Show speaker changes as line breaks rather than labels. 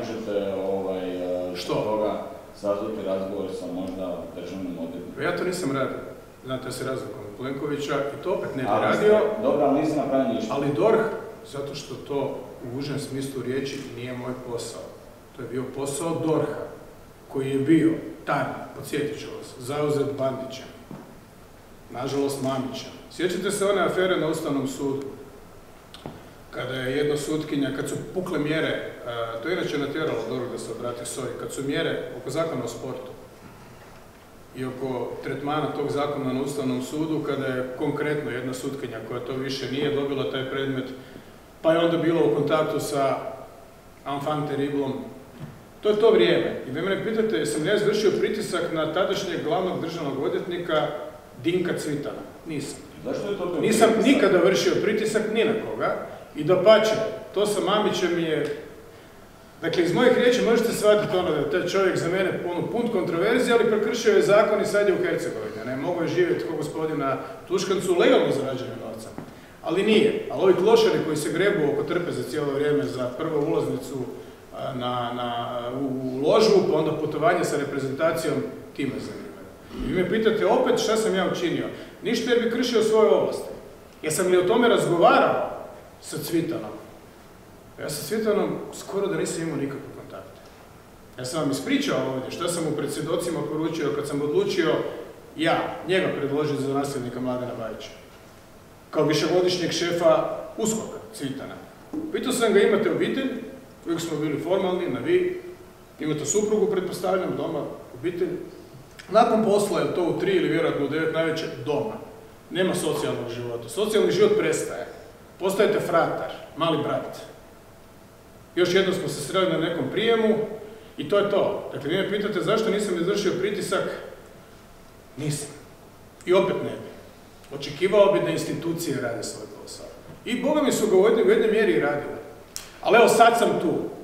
možete toga sazvati razgovor sa možda državnom odvjetnikom?
Ja to nisam radio. Znate, ja se razlikom od Plenkovića i to opet ne bi radio.
Dobro, ali nisi napravio ništa.
Ali DORH, zato što to u užem smislu riječi nije moj posao. To je bio posao DORH-a, koji je bio tada, podsjetit ću vas, zauzet Bandićem, nažalost Mamićem. Sjećate se one afere na Ustavnom sudu? Kada je jedna sutkinja, kad su pukle mjere, to je inače natjeralo DORH da se obrati SOA-i, kad su mjere oko zakona o sportu i oko tretmana tog zakona na Ustavnom sudu, kada je konkretno jedna sutkinja koja to više nije dobila taj predmet, pa je onda bilo u kontaktu sa enfant terriblom. To je to vrijeme. I vi mene pitate, jesam li ja izvršio pritisak na tadašnjeg glavnog državnog odvjetnika Dinka Cvitana? Nisam.
Zašto je to bio
Nisam nikada vršio pritisak ni na koga i dapače, to sa Mamićem je... Dakle, iz mojih riječi možete shvatiti ono da je taj čovjek za mene pun kontroverzije, ali prekršio je zakon i sad je u Hercegovini. Ne mogu je živjeti kao gospodina Tuškancu legalno zarađenim novcem. Ali nije. Ali ovi klošari koji se grebu oko trpe za cijelo vrijeme za prvu ulaznicu u ložu, pa onda putovanje sa reprezentacijom, time zanimaju. I vi me pitate opet šta sam ja učinio. Ništa jer bi kršio svoje ovlasti. Jesam li o tome razgovarao sa Cvitanom? Ja sa Cvitanom skoro da nisam imao nikakve kontakte. Ja sam vam ispričao ovdje šta sam mu pred svjedocima poručio kad sam odlučio njega predložiti za nasljednika Mladena Bajića. Kao višegodišnjeg šefa USKOK-a, Cvitana. Pitao sam ga, imate obitelj? Uvijek smo bili formalni, na vi. Imate suprugu, pretpostavljam, doma, obitelj. Nakon posla je to u 3 ili vjerojatno u 9 najveće doma. Nema socijalnog života. Socijalni život prestaje. Postajete fratar, mali brat. Još jednom smo se sreli na nekom prijemu i to je to. Dakle, vi me pitate zašto nisam izvršio pritisak? Nisam. I opet ne bi. Očekivao bi da institucije rade svoj posao. I boga mi su ga u jednoj mjeri i radile. Ali evo sad sam tu.